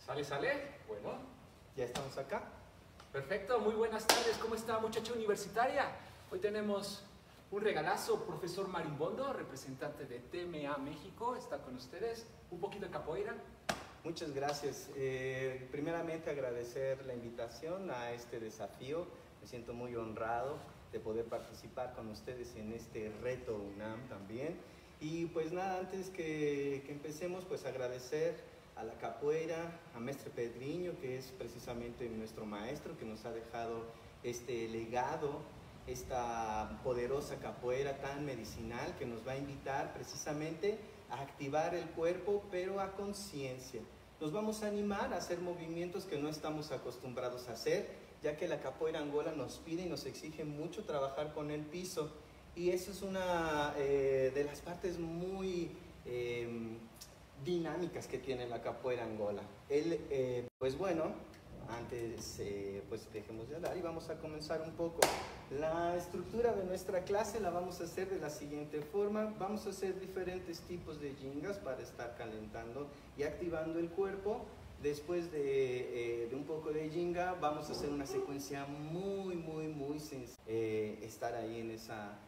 ¿Sale, sale? Bueno. Ya estamos acá. Perfecto, muy buenas tardes. ¿Cómo está, muchacha universitaria? Hoy tenemos un regalazo. Profesor Marimbondo, representante de TMA México, está con ustedes. Un poquito de capoeira. Muchas gracias. Primeramente agradecer la invitación a este desafío. Me siento muy honrado de poder participar con ustedes en este reto UNAM también. Y pues nada, antes que empecemos, pues agradecer a la capoeira, a Mestre Pedriño, que es precisamente nuestro maestro, que nos ha dejado este legado, esta poderosa capoeira tan medicinal, que nos va a invitar precisamente a activar el cuerpo, pero a conciencia. Nos vamos a animar a hacer movimientos que no estamos acostumbrados a hacer, ya que la capoeira angola nos pide y nos exige mucho trabajar con el piso. Y eso es una de las partes muy dinámicas que tiene la capoeira angola. Pues bueno, antes pues dejemos de hablar y vamos a comenzar un poco. La estructura de nuestra clase la vamos a hacer de la siguiente forma. Vamos a hacer diferentes tipos de jingas para estar calentando y activando el cuerpo. Después de un poco de jinga vamos a hacer una secuencia muy sencilla. Estar ahí en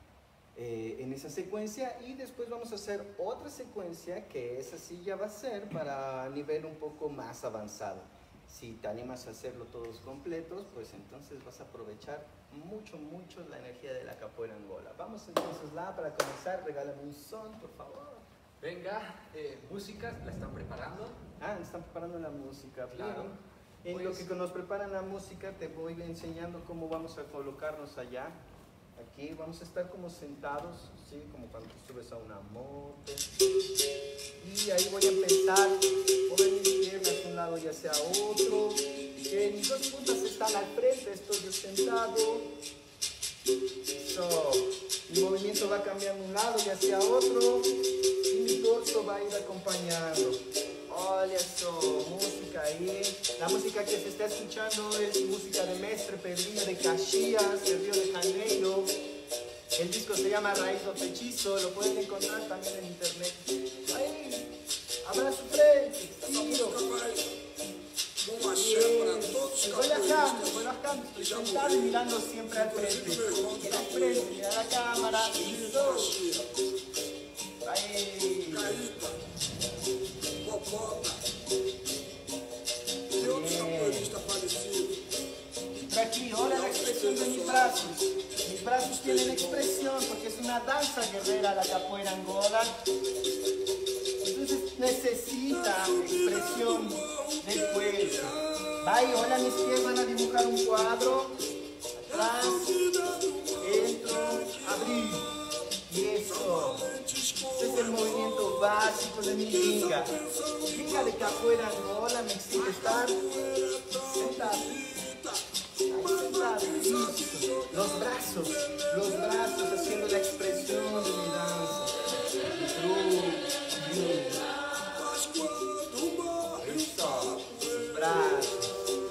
esa secuencia, y después vamos a hacer otra secuencia que esa sí ya va a ser para nivel un poco más avanzado. Si te animas a hacerlo todos completos, pues entonces vas a aprovechar mucho la energía de la capoeira angola. Vamos entonces para comenzar, regálame un son, por favor. Venga, música, ¿la están preparando? Están preparando la música. Claro. En Pues, lo que nos preparan la música, te voy enseñando cómo vamos a colocarnos allá. Aquí vamos a estar como sentados, ¿sí? Como cuando subes a una moto. Y ahí voy a empezar, mover mis piernas de un lado y hacia otro. Mis dos puntas están al frente, estoy yo sentado. Eso. Mi movimiento va cambiando de un lado y hacia otro. Y mi torso va a ir acompañando. Olha eso, música ahí. La música que se está escuchando es música de Mestre Pedriño de Caxias, de Río de Janeiro. El disco se llama Raíz do Feitiço, lo pueden encontrar también en internet. Ahí, abra su frente, tiro. Voy bajando, estoy sentado y mirando siempre al frente. Mira al frente, mira la cámara. Listo. Ahí. Por aquí, ahora la expresión de mis brazos. Mis brazos tienen expresión porque es una danza guerrera la capoeira angola. Entonces necesita expresión del cuerpo. Ahí, ahora mis pies van a dibujar un cuadro. Atrás, entro, abrir. Y eso. Este es el movimiento básico de mi jinga. Jinga de capoeira angola me exige estar sentado. Ahí sentado, listo. Los brazos haciendo la expresión de mi danza. Listo. Los brazos.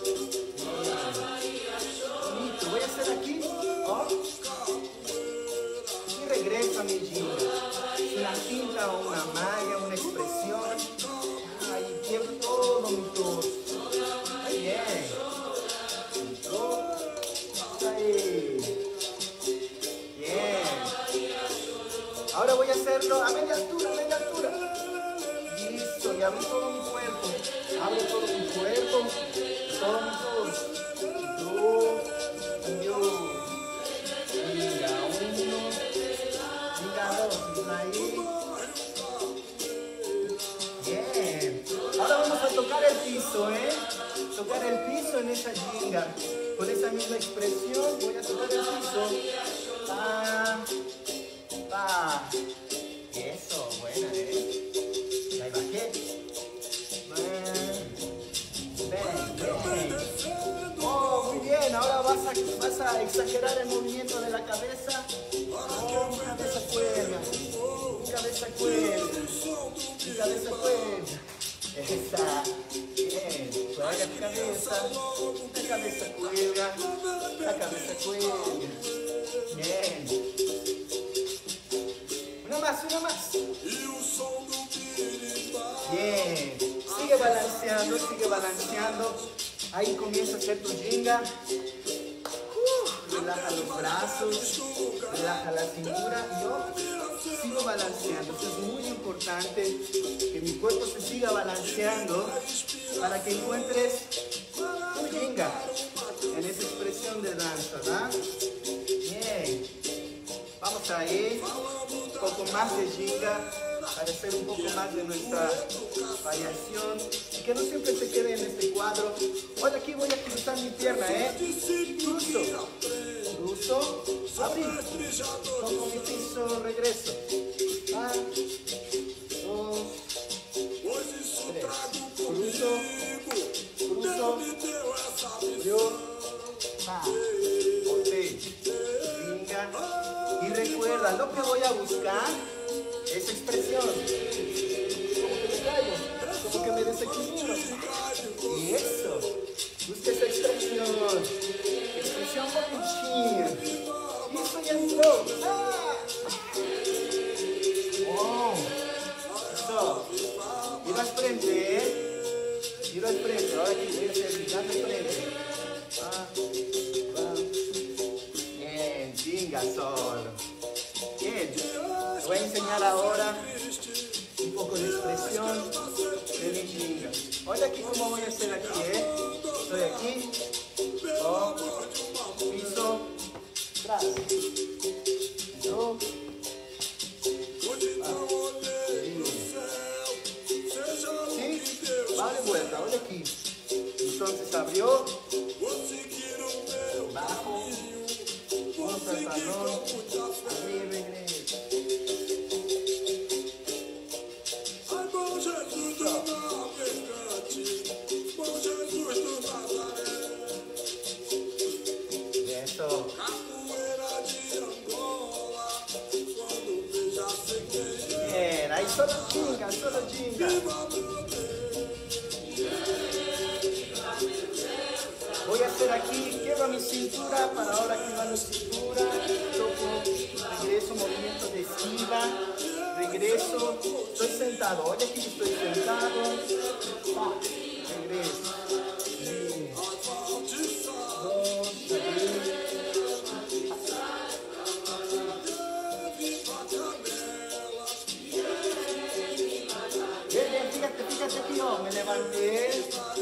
Bonito. Voy a hacer aquí. Y regreso a mi jinga. Una cinta o una malla, una expresión. Ahí quiebro todo mi torso. Muy bien. Ahí. Bien. Ahora voy a hacerlo a media altura, Listo, y abro todo mi cuerpo. Abro todo mi cuerpo. Todo mi torso. Venga, uno. Venga, dos. Ahí. Bien. Ahora vamos a tocar el piso, Tocar el piso en esa jinga. Con esa misma expresión voy a tocar el piso. Eso, buena, Y ahí bajé. Ven. Oh, muy bien. Ahora vas a exagerar el movimiento de la cabeza. Cabeza cuerda. Cabeza cuerda. Esa. Bien. Juega tu cabeza. La cabeza cuelga. Bien. Una más. Bien. Sigue sigue balanceando. Ahí comienza a hacer tu ginga. Relaja los brazos, relaja la cintura. Yo sigo balanceando. Esto es muy importante, que mi cuerpo se siga balanceando para que encuentres tu ginga en esa expresión de danza, ¿verdad? Bien. Vamos a ir un poco más de ginga para hacer un poco más de nuestra variación y que no siempre se quede en este cuadro. Ahora aquí voy a cruzar mi pierna, cruzo, abrí, toco mi piso, regreso. 1, 2, 3, cruzo, abrió, volteo, ginga. Y recuerda, lo que voy a buscar es expresión. Como que me caigo, como que me desequilibro. Y eso, busca esa expresión. Expresión con un chin. Y eso ya entró. Oh, eso. Giro al frente, Giro al frente. Ahora aquí voy a hacer girando al frente. Bien, chinga solo. Bien, te voy a enseñar ahora un poco de expresión de mi ginga. Oye aquí cómo voy a hacer aquí, Estoy aquí, piso, atrás, yo, ¿sí? Va de vuelta, oye aquí. Entonces abrió, bajo, contra el talón, arriba y regreso. Eso. Bien, ahí solo chinga. Voy a hacer aquí, quiebro mi cintura para ahora activar mi cintura. Toco, regreso, movimiento de esquiva. Regreso, estoy sentado. Oye aquí estoy sentado. Regreso. 2, bien, fíjate aquí, me levanté.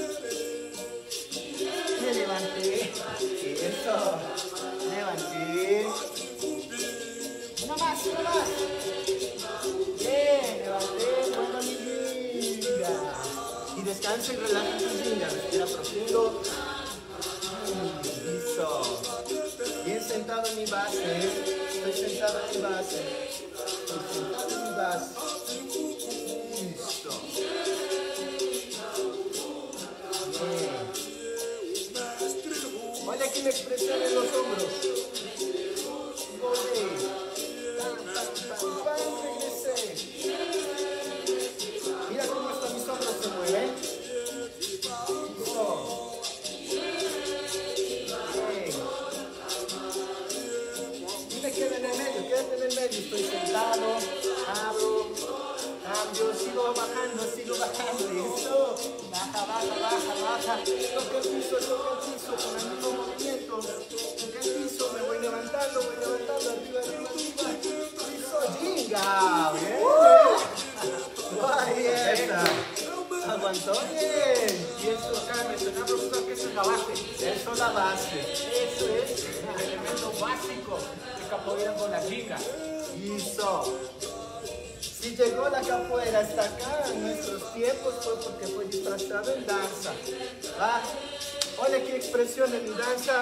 Eso, levanté. Uno más. Bien, levanté, vuelvo a mi ginga. Y descansa y relaja tu ginga. Respira profundo. Listo. Bien sentado en mi base. Estoy sentado en mi base. Listo. Bien. Oye aquí la expresión en los hombros. Volví. Regresé. Mira cómo hasta mis hombros se mueven. Listo. Bien. Y me quedo en el medio, quédate en el medio. Estoy sentado, abro, cambio, sigo bajando. Eso. Baja. Toca el piso con el mismo movimiento. Toca el piso, me voy levantando, arriba. Piso, ginga. Bien. Ahí aguantó bien. Y eso, mencionamos que eso es la base. Eso es la base. Eso es el elemento básico de capoeira con la ginga. Listo. Si llegó la capoeira hasta acá en nuestros tiempos fue porque fue disfrazado en danza. ¿Va? Oye, qué expresión en mi danza.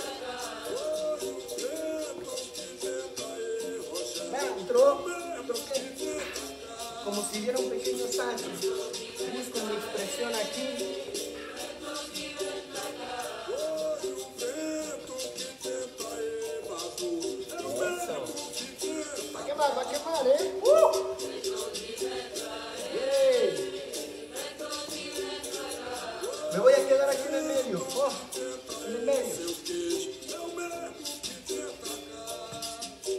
Entró, como si diera un pequeño salto. Busco mi expresión aquí. Eso. Va a quemar, Bien. Me voy a quedar aquí en el medio. En el medio.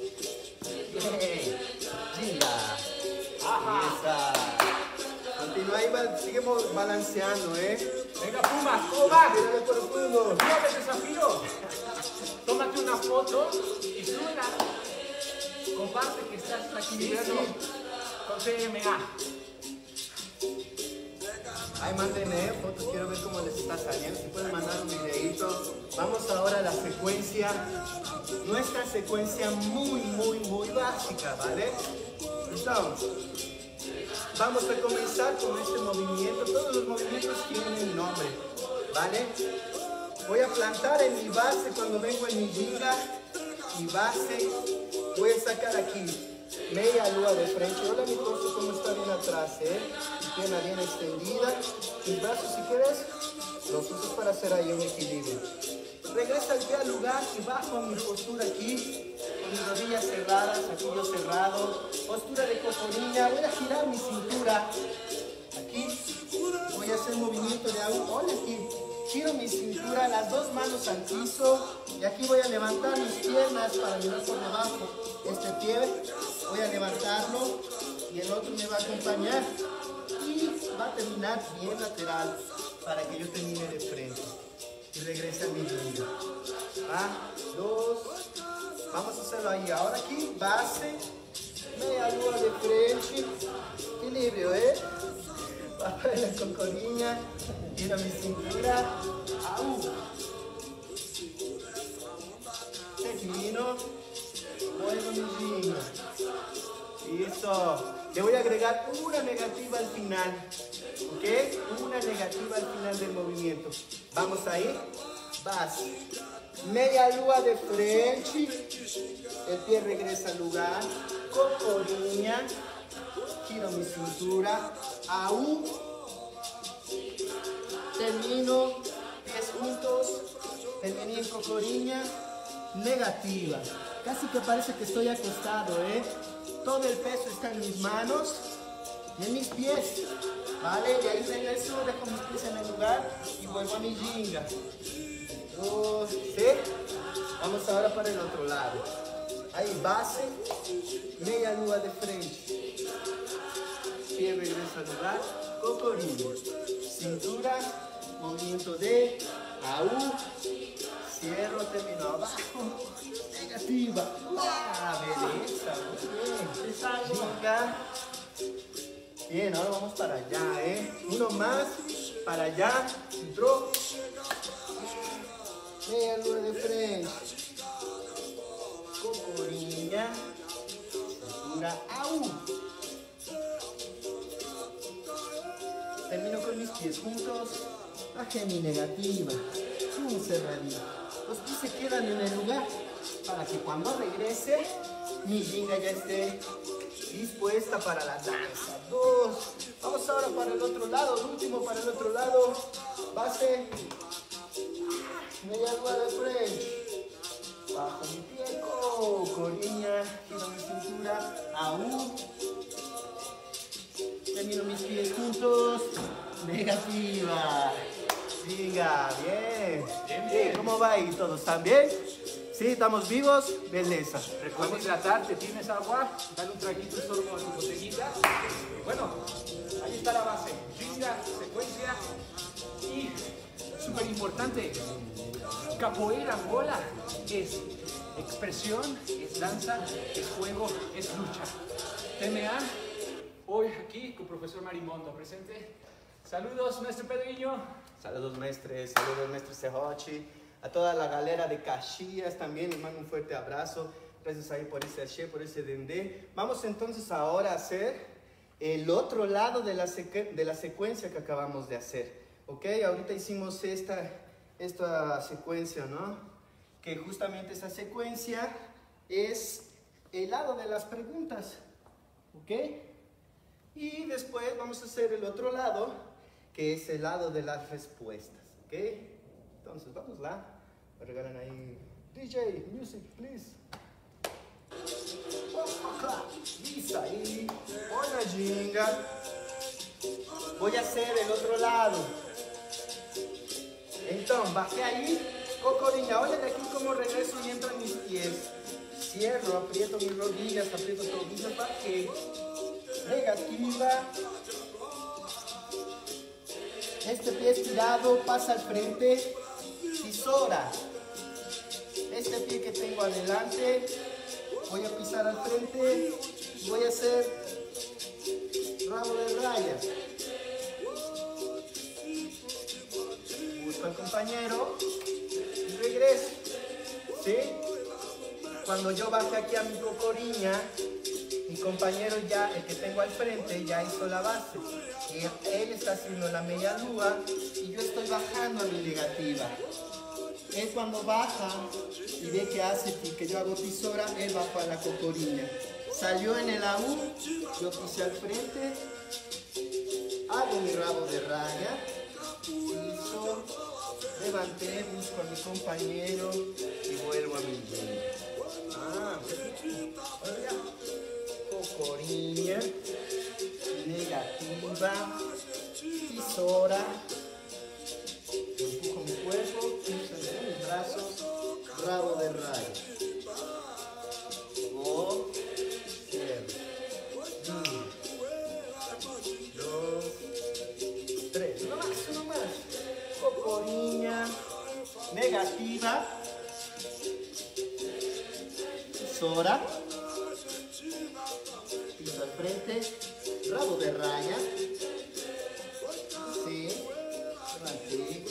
Bien. Ginga. Esa. Continúa. ahí seguimos balanceando, Venga, Puma, ¿cómo va? Tírale profundo. Tírale el desafío. Tómate una foto y súbela. Comparte que estás aquí viendo con TMA. Ahí manden fotos, quiero ver cómo les está saliendo. Si pueden mandar un videito. Vamos ahora a la secuencia. Nuestra secuencia muy básica, ¿vale? Entonces, vamos a comenzar con este movimiento. Todos los movimientos tienen un nombre, ¿vale? Voy a plantar en mi base cuando vengo en mi ginga. Mi base, voy a sacar aquí media lua de frente. Hola, mi torso como está bien atrás, mi pierna bien extendida. Mis brazos, si quieres, los usas para hacer ahí un equilibrio. Regresa el pie al lugar y bajo mi postura aquí, con mis rodillas cerradas, aquillo cerrado. Postura de cocorilla. Voy a girar mi cintura. Aquí voy a hacer movimiento de agua. Hola, aquí. Giro mi cintura, las dos manos al piso. Y aquí voy a levantar mis piernas para mirar por debajo. Este pie voy a levantarlo y el otro me va a acompañar. Y va a terminar bien lateral para que yo termine de frente. Y regrese a mi ginga. Dos. Vamos a hacerlo ahí. Ahora aquí, base. Media lua de frente. Equilibrio, bajo de la cocorilla. Giro mi cintura. Termino. Vuelvo mi ginga. Listo. Le voy a agregar una negativa al final. ¿Ok? Una negativa al final del movimiento. Vamos ahí. Base. Media lua de frente. El pie regresa al lugar. Cocorilla. Giro mi cintura. Termino. Pies juntos. Terminé en cocorilla. Negativa. Casi que parece que estoy acostado, Todo el peso está en mis manos y en mis pies. ¿Vale? Y ahí regreso, dejo mis pies en el lugar y vuelvo a mi ginga. ¿Sí? Vamos ahora para el otro lado. Ahí, base, media lua de frente. Pie regresa al lugar, cocorilla. Cintura, movimiento de cierro, termino abajo. Negativa. Belleza. Muy bien. Ginga. Bien, ahora vamos para allá, Uno más. Para allá. Entró. Media lua de frente. Cocorilla. Cintura. Termino con mis pies juntos. Bajé mi negativa. Cerradito. Los pies se quedan en el lugar para que cuando regrese mi ginga ya esté dispuesta para la danza. Dos. Vamos ahora para el otro lado. El último para el otro lado. Base. Media lua de frente. Bajo mi pie. Cocorilla. Giro mi cintura. Termino mis pies juntos. Negativa. Ginga, bien. Bien. ¿Cómo va ahí? ¿Todos están bien? ¿Sí? ¿Estamos vivos? Belleza. Recuerda hidratarte, ¿tienes agua? Dale un traguito, un sorbo a tu botellita. Bueno, ahí está la base. Ginga, secuencia y, súper importante, capoeira Angola es expresión, es danza, es juego, es lucha. TMA, hoy aquí con profesor Marimondo presente. Saludos, maestro Pedriño. Saludos, maestres Sehochi. A toda la galera de Caxias también les mando un fuerte abrazo. Gracias ahí por ese H, por ese Dendé. Vamos entonces ahora a hacer el otro lado de la secuencia que acabamos de hacer. ¿Ok? Ahorita hicimos esta secuencia, ¿no? Que justamente esa secuencia es el lado de las preguntas. ¿Ok? Y después vamos a hacer el otro lado, que es el lado de las respuestas. ¿Ok? Entonces, vamos lá. Me regalan ahí. DJ, music, please. Isso aí. Olha a ginga. Voy a hacer el otro lado. Entonces, bajé ahí. Cocorilla, olha de aquí cómo regreso y entro en mis pies. Cierro, aprieto mis rodillas, aprieto tobillos, bajé. Negativa. Este pie estirado pasa al frente, pisora. Este pie que tengo adelante, voy a pisar al frente y voy a hacer rabo de raya. Busco al compañero y regreso. ¿Sí? Cuando yo baje aquí a mi cocoriña, mi compañero ya, el que tengo al frente, ya hizo la base. Y él está haciendo la media lúa y yo estoy bajando a mi negativa. Él cuando baja y ve que hace que yo hago pisora, él baja a la cocoriña. Salió en el AU, yo pisé al frente, hago mi rabo de raya, piso, levanté, busco a mi compañero y vuelvo a mi línea. Cocoriña, negativa, pisora, empujo mi cuerpo, piso entre mis brazos, rabo de raya. Cierro. 1, 2, 3. Uno más. Cocoriña, negativa, pisora, piso al frente, rabo de raya, sí, levanté,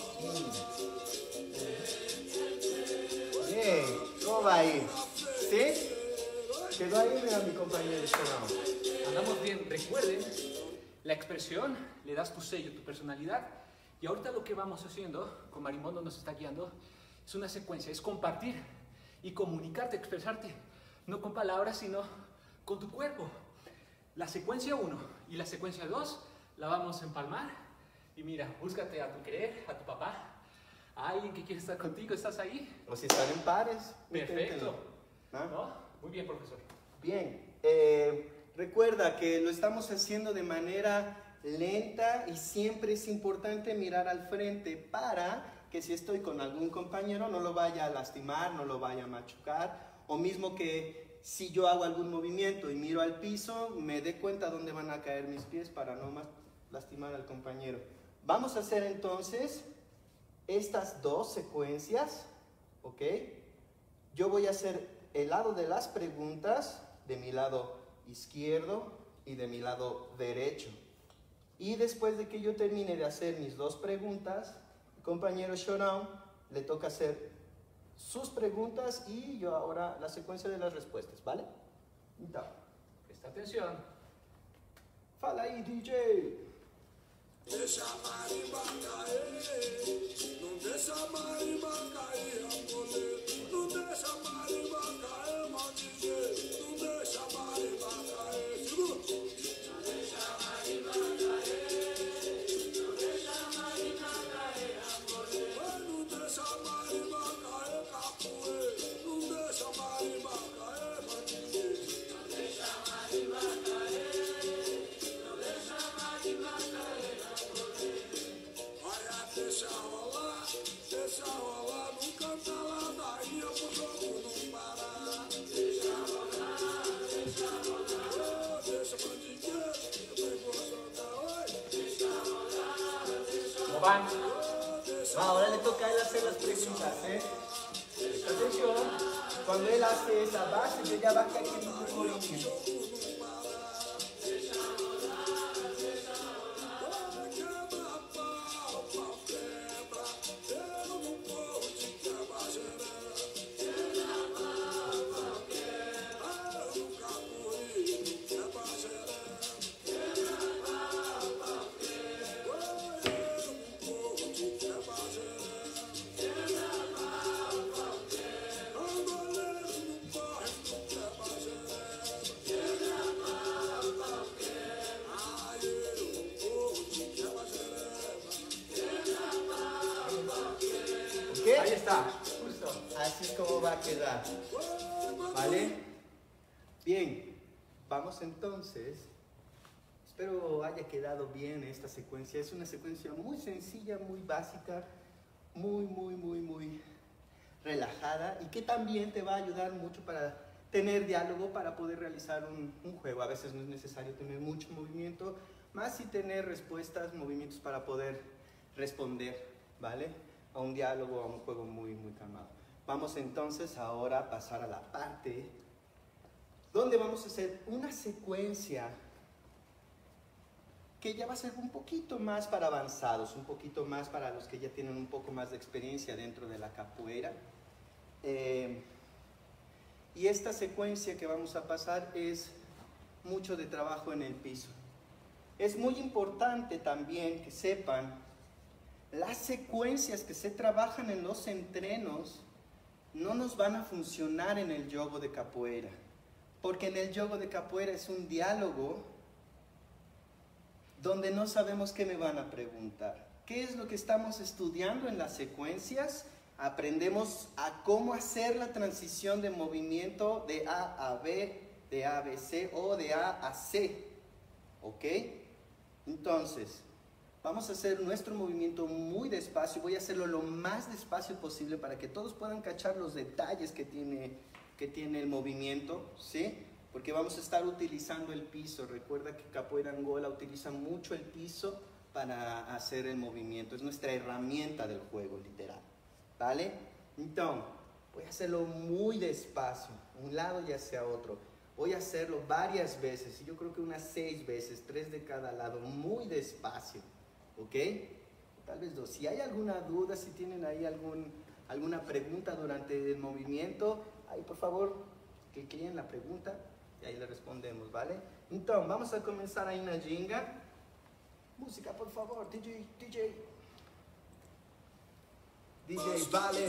bien, ¿cómo va ahí? ¿Sí? Quedó ahí, mira mi compañero. Andamos bien. Recuerden, la expresión, le das tu sello, tu personalidad. Y ahorita lo que vamos haciendo, con Marimondo nos está guiando, es una secuencia, es compartir y comunicarte, expresarte, no con palabras, sino con tu cuerpo. La secuencia 1 y la secuencia 2 la vamos a empalmar. Y mira, búscate a tu querer, a tu papá, a alguien que quiere estar contigo, ¿estás ahí? O si están en pares. Perfecto. ¿No? ¿No? Muy bien, profesor. Bien. Recuerda que lo estamos haciendo de manera lenta y siempre es importante mirar al frente para que si estoy con algún compañero no lo vaya a lastimar, no lo vaya a machucar, o mismo que si yo hago algún movimiento y miro al piso, me dé cuenta dónde van a caer mis pies para no más lastimar al compañero. Vamos a hacer entonces estas dos secuencias, ¿ok? Yo voy a hacer el lado de las preguntas de mi lado izquierdo y de mi lado derecho. Y después de que yo termine de hacer mis dos preguntas, el compañero Shorão le toca hacer sus preguntas y yo ahora la secuencia de las respuestas, ¿vale? Então, presta atención. Fala aí, DJ. Deixa a marimba cair, não deixa a marimba cair, amor. Não deixa a marimba cair, mal dizer. Não deixa a marimba cair, segura. Não deixa a marimba cair, não deixa a marimba cair, amor. Não deixa a marimba cair, capoeira. Não deixa a marimba cair, mal dizer. Não deixa a marimba cair, não deixa a marimba cair. Deixa rolar, nunca tá lá daí, pro jogo não parar. Deixa rolar, deixa rolar. Deixa pra ninguém, eu tenho gostado, oi. Deixa rolar, deixa ¿Cómo van? Ahora le toca a él hacer las preguntas, ¿eh? Atención, cuando él hace esa base, yo ya bajé aquí en mi cocoriña. Ahí está, justo. Así es como va a quedar. ¿Vale? Bien, vamos entonces. Espero haya quedado bien esta secuencia. Es una secuencia muy sencilla, muy básica, muy relajada y que también te va a ayudar mucho para tener diálogo, para poder realizar un juego. A veces no es necesario tener mucho movimiento, más si tener respuestas, movimientos para poder responder, ¿vale? A un diálogo, a un juego muy, muy calmado. Vamos entonces ahora a pasar a la parte donde vamos a hacer una secuencia que ya va a ser un poquito más para avanzados, un poquito más para los que ya tienen un poco más de experiencia dentro de la capoeira. Y esta secuencia que vamos a pasar es mucho de trabajo en el piso. Es muy importante también que sepan las secuencias que se trabajan en los entrenos no nos van a funcionar en el yogo de capoeira, porque en el yogo de capoeira es un diálogo donde no sabemos qué me van a preguntar. ¿Qué es lo que estamos estudiando en las secuencias? Aprendemos a cómo hacer la transición de movimiento de A a B, de A a B, C o de A a C. ¿Ok? Entonces, vamos a hacer nuestro movimiento muy despacio. Voy a hacerlo lo más despacio posible para que todos puedan cachar los detalles que tiene el movimiento, ¿sí? Porque vamos a estar utilizando el piso. Recuerda que Capoeira Angola utiliza mucho el piso para hacer el movimiento. Es nuestra herramienta del juego, literal. ¿Vale? Entonces, voy a hacerlo muy despacio, un lado y hacia otro. Voy a hacerlo varias veces, y yo creo que unas 6 veces, 3 de cada lado, muy despacio. ¿Ok? Tal vez 2. Si hay alguna duda, si tienen ahí alguna pregunta durante el movimiento, ahí por favor, que creen la pregunta y ahí le respondemos, ¿vale? Entonces, vamos a comenzar ahí na ginga. Música, por favor, DJ, vale.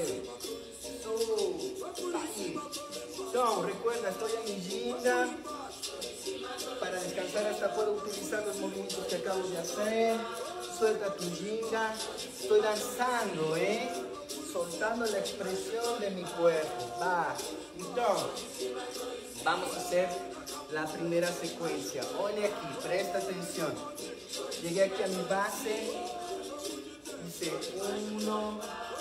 Ahí. Entonces, recuerda, estoy en mi ginga. Para descansar hasta puedo utilizar los movimientos que acabo de hacer. Suelta tu ginga. Estoy danzando, soltando la expresión de mi cuerpo. Va. Entonces, vamos a hacer la primera secuencia. Oye aquí, presta atención. Llegué aquí a mi base. Hice 1,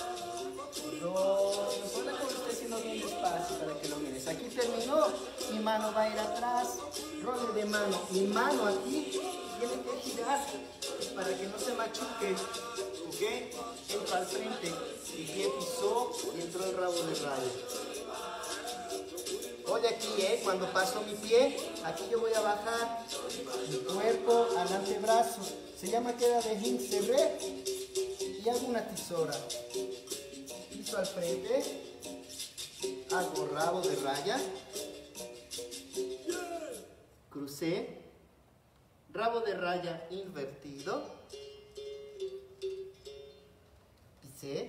2. Recuerda que lo estoy haciendo bien despacio para que lo mires. Aquí terminó. Mi mano va a ir atrás. Role de mano. Mi mano aquí tiene que girar para que no se machuque. ¿Ok? Entro al frente. Mi pie pisó y entró el rabo de raya. Oye aquí, cuando paso mi pie, aquí yo voy a bajar mi cuerpo al antebrazo. Se llama queda de hin cerré y hago una tisora. Piso al frente, hago rabo de raya, crucé, rabo de raya invertido, pisé,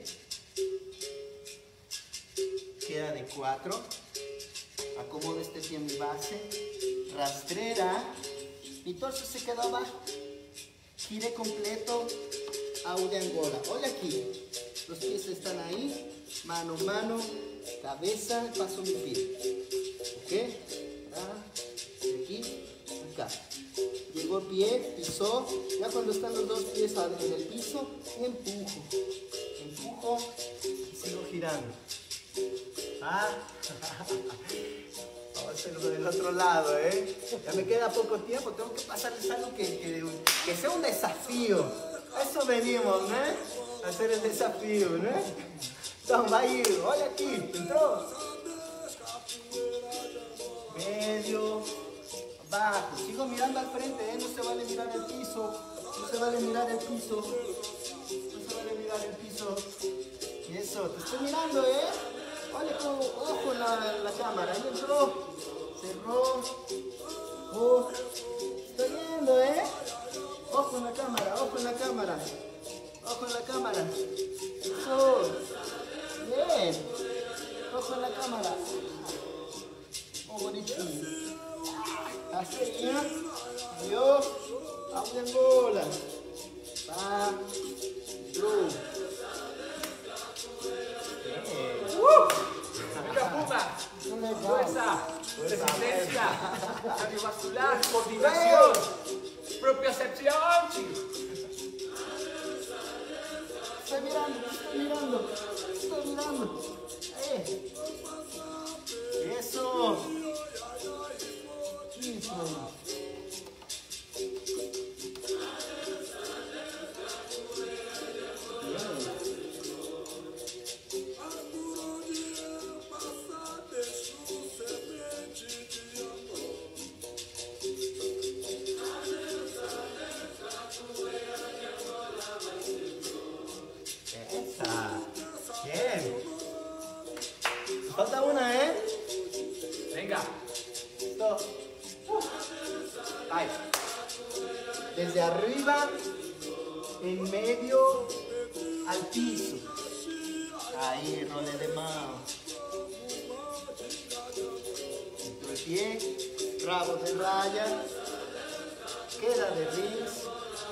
queda de 4. Acomodo este pie en mi base, rastrera, mi torso se quedó abajo, giré completo, AU de Angola. Oye aquí, los pies están ahí, mano, mano, cabeza, paso mi pie. ¿Ok? De aquí, acá. Llegó el pie, pisó, ya cuando están los dos pies en el piso, empujo y sigo girando. Vamos a hacerlo del otro lado, Ya me queda poco tiempo, tengo que pasarles algo que sea un desafío. A eso venimos, ¿no? A hacer el desafío, ¿no? Entonces va a ir, oye aquí, entró. Medio, abajo. Sigo mirando al frente, No se vale mirar el piso. No se vale mirar el piso. No se vale mirar el piso. Y eso, te estoy mirando, Oye, ojo en la cámara, ahí entró, cerró, estoy viendo, ojo en la cámara, ojo en la cámara, ojo en la cámara, eso, bien, ojo en la cámara, bonito, así, yo, abre en bola, va, Fuerza, resistencia, cardiovascular, coordinación, propiocepción, chicos. Estoy mirando. Eso. Ahí. Desde arriba, en medio, al piso. Ahí, role de mano. Centro de pie, rabo de raya, queda de rings,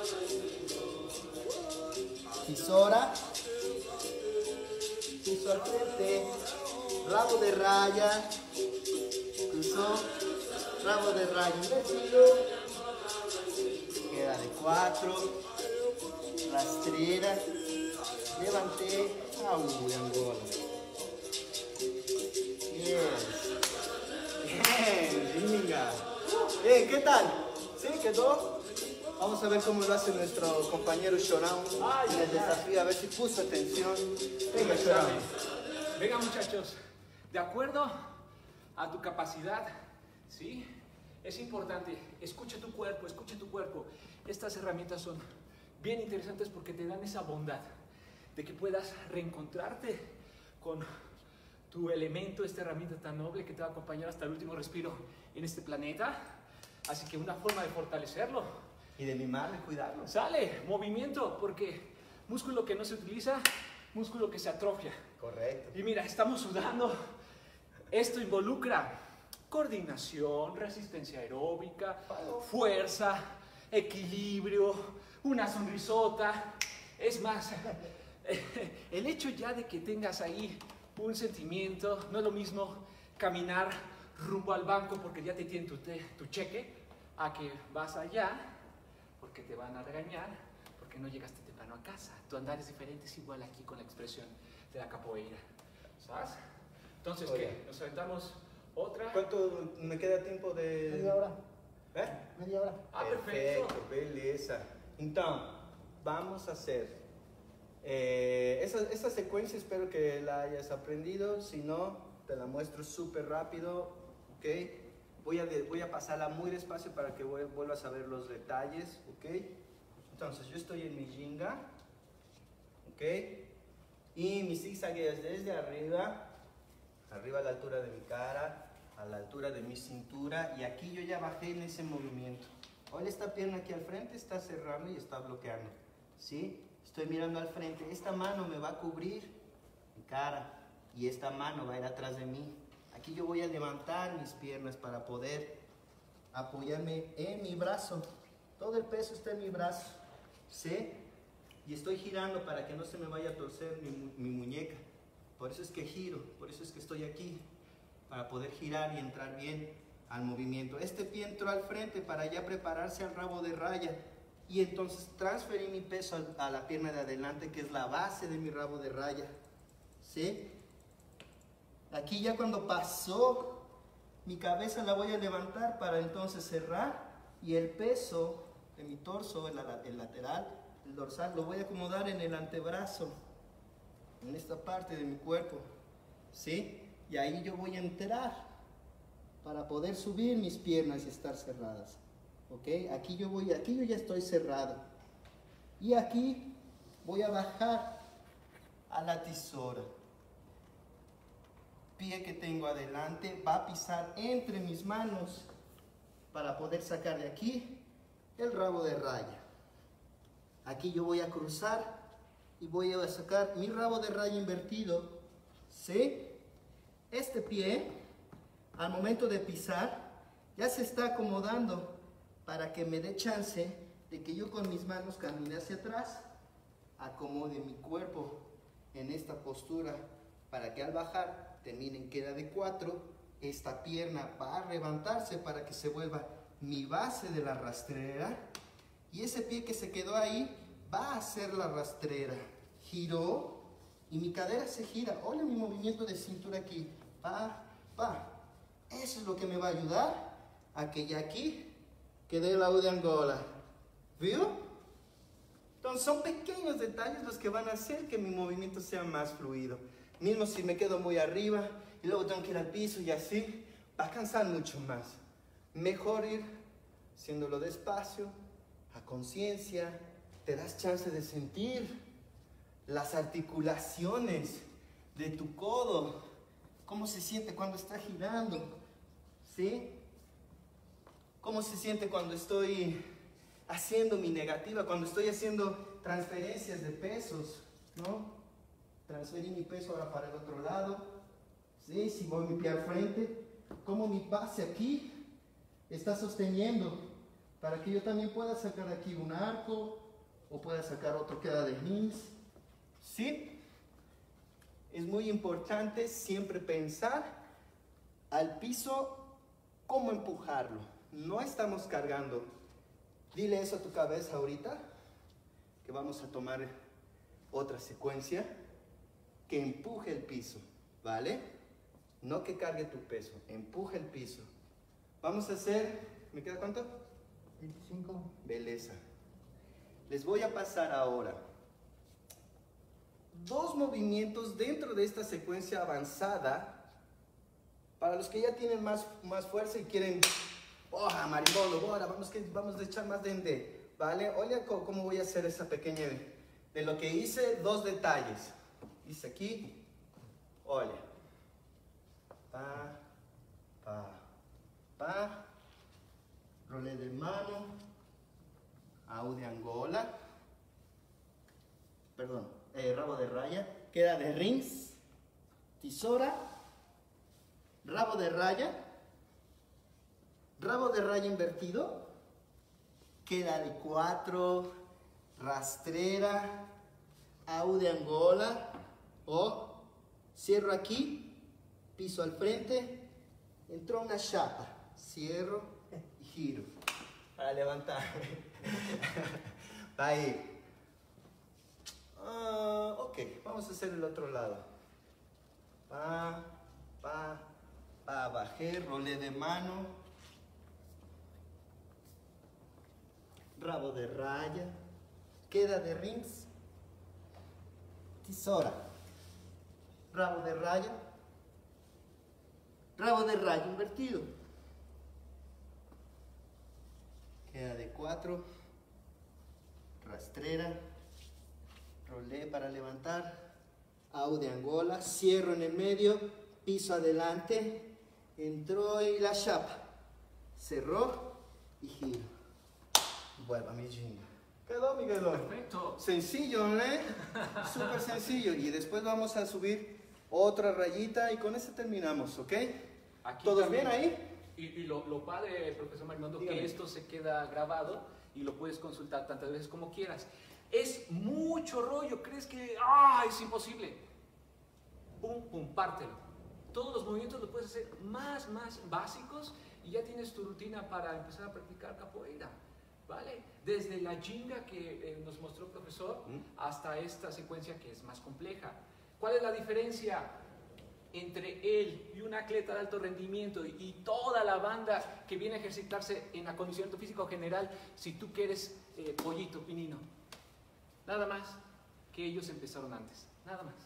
tisora, piso al frente, rabo de raya, cruzó, rabo de raya invertido, queda de 4, rastrera, levanté, Angola. Bien, venga. Bien, ¿qué tal? ¿Sí? ¿Quedó? Vamos a ver cómo lo hace nuestro compañero Shorao en el desafío, a ver si puso atención. Venga, Shorao. Venga, muchachos, de acuerdo a tu capacidad, ¿sí? Es importante, escucha tu cuerpo, escucha tu cuerpo. Estas herramientas son bien interesantes porque te dan esa bondad de que puedas reencontrarte con tu elemento, esta herramienta tan noble que te va a acompañar hasta el último respiro en este planeta. Así que una forma de fortalecerlo. Y de mimarlo y cuidarlo. Sale, movimiento, porque músculo que no se utiliza, músculo que se atrofia. Correcto. Y mira, estamos sudando. Esto involucra coordinación, resistencia aeróbica, fuerza, equilibrio, una sonrisota. Es más, el hecho ya de que tengas ahí un sentimiento, no es lo mismo caminar rumbo al banco porque ya te tienen tu cheque, a que vas allá porque te van a regañar porque no llegaste temprano a casa. Tu andar es diferente, es igual aquí con la expresión de la capoeira, ¿sabes? Entonces, ¿qué? ¿Nos aventamos otra? ¿Cuánto me queda tiempo de...? Media hora. ¿Eh? Media hora. Ah, perfecto. Beleza. Então, vamos a hacer esa secuencia, espero que la hayas aprendido. Si no, te la muestro súper rápido, ¿ok? Voy a pasarla muy despacio para que vuelvas a ver los detalles, ¿ok? Entonces, yo estoy en mi ginga, ¿ok? Y mi zigzag es desde arriba a la altura de mi cara, a la altura de mi cintura, y aquí yo ya bajé en ese movimiento. Ahora esta pierna aquí al frente está cerrando y está bloqueando, ¿sí? Estoy mirando al frente, esta mano me va a cubrir mi cara y esta mano va a ir atrás de mí. Aquí yo voy a levantar mis piernas para poder apoyarme en mi brazo. Todo el peso está en mi brazo, ¿sí? Y estoy girando para que no se me vaya a torcer mi muñeca. Por eso es que giro, por eso es que estoy aquí, para poder girar y entrar bien al movimiento. Este pie entró al frente para ya prepararse al rabo de raya. Y entonces transferí mi peso a la pierna de adelante, que es la base de mi rabo de raya. ¿Sí? Aquí ya cuando pasó, mi cabeza la voy a levantar para entonces cerrar. Y el peso de mi torso, el lateral, el dorsal, lo voy a acomodar en el antebrazo, en esta parte de mi cuerpo. ¿Sí? Y ahí yo voy a entrar para poder subir mis piernas y estar cerradas. ¿Ok? Aquí yo ya estoy cerrado. Y aquí voy a bajar a la tisora. Pie que tengo adelante va a pisar entre mis manos para poder sacar de aquí el rabo de raya. Aquí yo voy a cruzar y voy a sacar mi rabo de raya invertido. ¿Sí? Este pie, al momento de pisar, ya se está acomodando para que me dé chance de que yo con mis manos camine hacia atrás, acomode mi cuerpo en esta postura, para que al bajar termine en queda de 4, esta pierna va a levantarse para que se vuelva mi base de la rastrera, y ese pie que se quedó ahí va a ser la rastrera. Giró y mi cadera se gira. Oye mi movimiento de cintura aquí, pa, pa. Eso es lo que me va a ayudar a que ya aquí quede la U de Angola. ¿Vio? Entonces son pequeños detalles los que van a hacer que mi movimiento sea más fluido. Mismo si me quedo muy arriba y luego tengo que ir al piso y así, va a cansar mucho más. Mejor ir haciéndolo despacio, a conciencia, te das chance de sentir las articulaciones de tu codo, cómo se siente cuando está girando, ¿sí? ¿Cómo se siente cuando estoy haciendo mi negativa, cuando estoy haciendo transferencias de pesos, ¿no? Transferí mi peso ahora para el otro lado, ¿sí? Si voy mi pie al frente, ¿cómo mi base aquí está sosteniendo? Para que yo también pueda sacar aquí un arco, o pueda sacar otro queda de rings, ¿sí? Es muy importante siempre pensar al piso cómo empujarlo. No estamos cargando. Dile eso a tu cabeza ahorita, que vamos a tomar otra secuencia, que empuje el piso, ¿vale? No que cargue tu peso, empuje el piso. Vamos a hacer, ¿me queda cuánto? 25. Belleza. Les voy a pasar ahora 2 movimientos dentro de esta secuencia avanzada. Para los que ya tienen más fuerza y quieren, marimbolo, bora, vamos a echar más dende, ¿vale? Oye, ¿cómo voy a hacer esa pequeña? De lo que hice, 2 detalles. Hice aquí, oye, pa, rolé de mano, au de Angola, perdón, rabo de raya, queda de rings, tisora, rabo de raya invertido, queda de 4, rastrera, au de Angola, o cierro aquí, piso al frente, entró una chapa, cierro y giro para levantarme. Ahí. Ok, vamos a hacer el otro lado. Bajé, rolé de mano, rabo de raya, queda de rings, tisora, rabo de raya invertido, queda de 4, rastrera, rolé para levantar, au de Angola, cierro en el medio, piso adelante, entró y la chapa, cerró y giro. Vuelva mi jinga. ¿Quedó, Miguelón? Perfecto. Sencillo, ¿no? Súper sencillo. Y después vamos a subir otra rayita y con eso terminamos, ¿ok? Aquí ¿Todos también, bien ahí? Y lo padre, profesor Marimondo, Dígame. que esto se queda grabado y lo puedes consultar tantas veces como quieras. Es mucho rollo, ¿crees que es imposible? Pum, pum, pártelo. Todos los movimientos los puedes hacer más básicos y ya tienes tu rutina para empezar a practicar capoeira, ¿vale? Desde la jinga que nos mostró el profesor hasta esta secuencia que es más compleja. ¿Cuál es la diferencia entre él y un atleta de alto rendimiento y toda la banda que viene a ejercitarse en acondicionamiento físico general si tú que eres pollito, pinino? Nada más que ellos empezaron antes, nada más.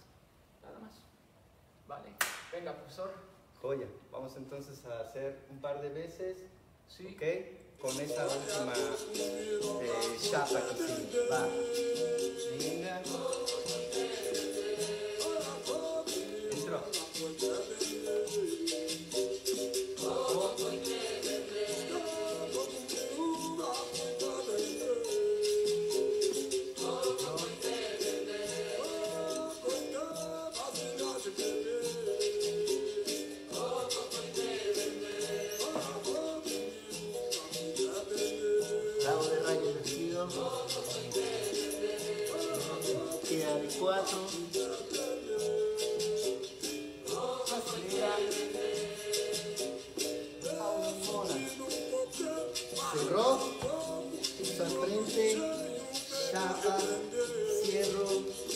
Vale, venga profesor. Joya, vamos entonces a hacer un par de veces, Sí. ¿ok? Con esa última chapa que sí, va. Venga. Entró. Rabo de raya invertido. Queda de 4. Cerró, piso al frente, chapa, cierro,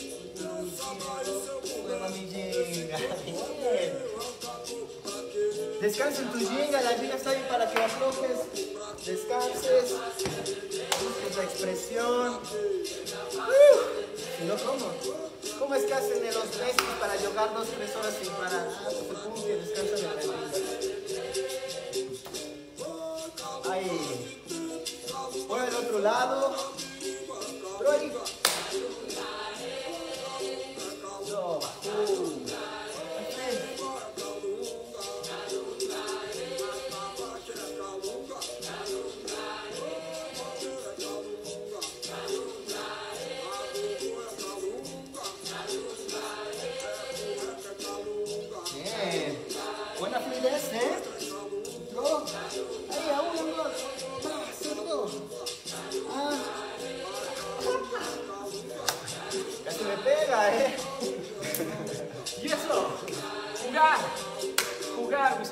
mueva mi jinga. Bien. Descansa en tu jinga, la jinga está bien para que aflojes, descanses, busques la expresión. Si no, ¿cómo es que hacen en los meses para yogar 2-3 horas sin parar? Se pum, que descansan en la jinga. Ahí. Por el otro lado. Pero ahí. No,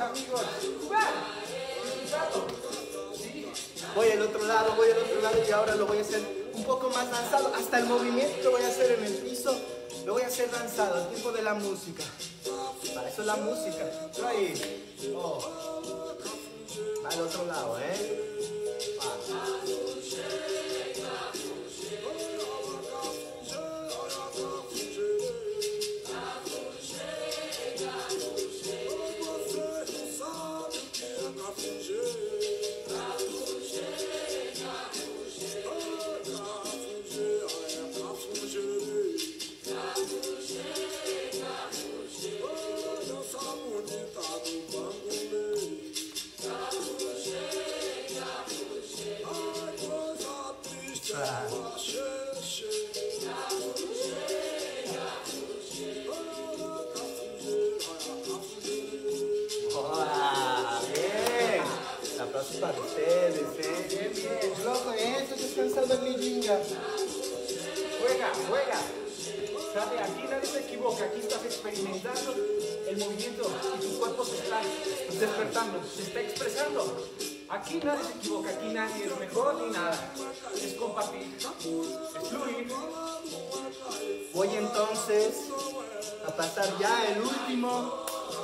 amigos. Jugar. Disfrutarlo. Sí. Voy al otro lado y ahora lo voy a hacer un poco más danzado. Hasta el movimiento lo voy a hacer en el piso. Lo voy a hacer danzado, al tiempo de la música. Para eso es la música. Pero ahí. Oh. Va al otro lado, ¿eh? Va. Para ustedes, ¿eh? Bien, loco, estoy descansando en mi ginga. Juega. ¿Sabe? Aquí nadie se equivoca. Aquí estás experimentando el movimiento y tu cuerpo se está despertando, se está expresando. Aquí nadie se equivoca. Aquí nadie es mejor ni nada. Es compartir, ¿no? Es fluir. Voy entonces a pasar ya el último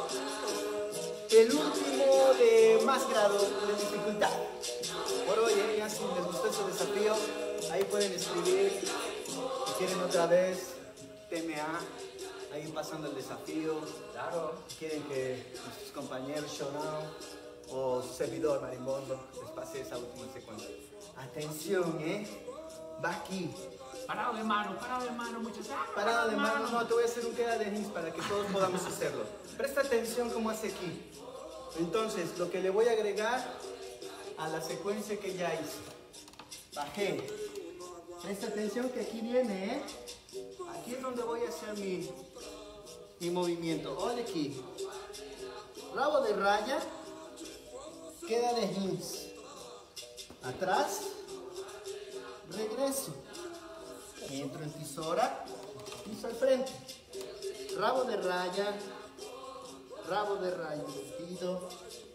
de más grado de dificultad. Por hoy, ya si les gustó ese desafío, ahí pueden escribir si quieren otra vez TMA, ahí pasando el desafío. Claro. Quieren que nuestros compañeros Shonao o su servidor Marimbondo les pase esa última secuencia. Atención, va aquí. Parado de mano, muchachos. Parado de mano, no, te voy a hacer un queda de nis para que todos podamos hacerlo. Presta atención cómo hace aquí. Entonces, lo que le voy a agregar a la secuencia que ya hice. Bajé. Presta atención que aquí viene, Aquí es donde voy a hacer mi movimiento. Ole aquí. Rabo de raya. Queda de hints. Atrás. Regreso. Entro en tisora. Piso al frente. Rabo de raya. Rabo de raya invertido.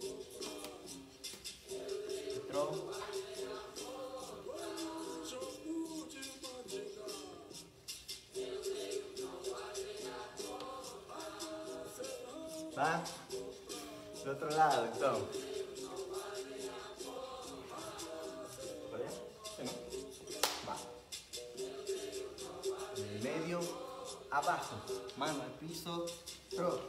Entró. Va. Del otro lado, entonces. ¿Por allá? ¿Sí, no? Va. En el medio, abajo. Mano al piso. Pro.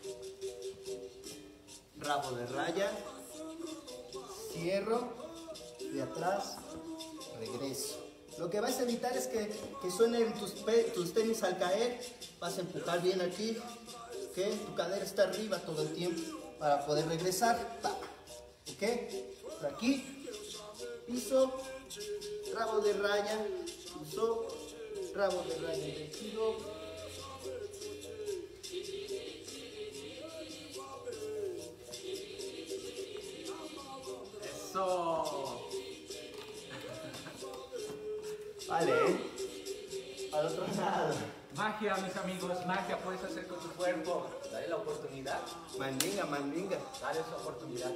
Rabo de raya, cierro, de atrás, regreso. Lo que vas a evitar es que suenen tus tenis al caer. Vas a empujar bien aquí, que tu cadera está arriba todo el tiempo para poder regresar. ¿Ok? Por aquí, piso, rabo de raya, piso, rabo de raya invertido. Eso. Vale, al otro lado. Magia, mis amigos, magia puedes hacer con tu cuerpo. Dale la oportunidad. Mandinga, mandinga. Dale esa oportunidad.